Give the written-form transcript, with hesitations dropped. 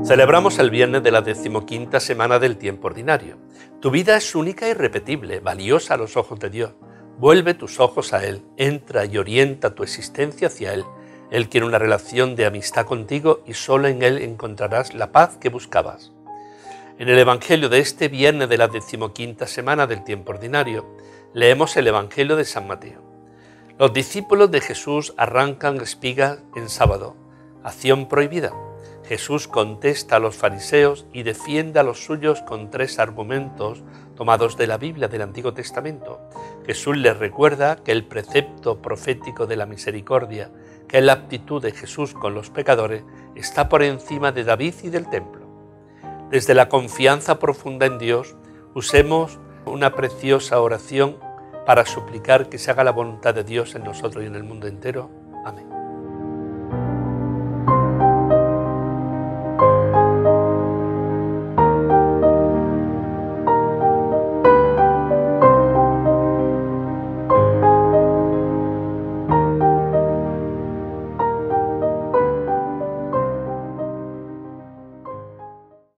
Celebramos el viernes de la 15ª semana del tiempo ordinario. Tu vida es única e irrepetible, valiosa a los ojos de Dios. Vuelve tus ojos a Él, entra y orienta tu existencia hacia Él. Él quiere una relación de amistad contigo y solo en Él encontrarás la paz que buscabas. En el Evangelio de este viernes de la 15ª semana del tiempo ordinario, leemos el Evangelio de San Mateo. Los discípulos de Jesús arrancan espigas en sábado, acción prohibida. Jesús contesta a los fariseos y defiende a los suyos con 3 argumentos tomados de la Biblia del Antiguo Testamento. Jesús les recuerda que el precepto profético de la misericordia, que es la actitud de Jesús con los pecadores, está por encima de David y del templo. Desde la confianza profunda en Dios, usemos una preciosa oración para suplicar que se haga la voluntad de Dios en nosotros y en el mundo entero. Amén.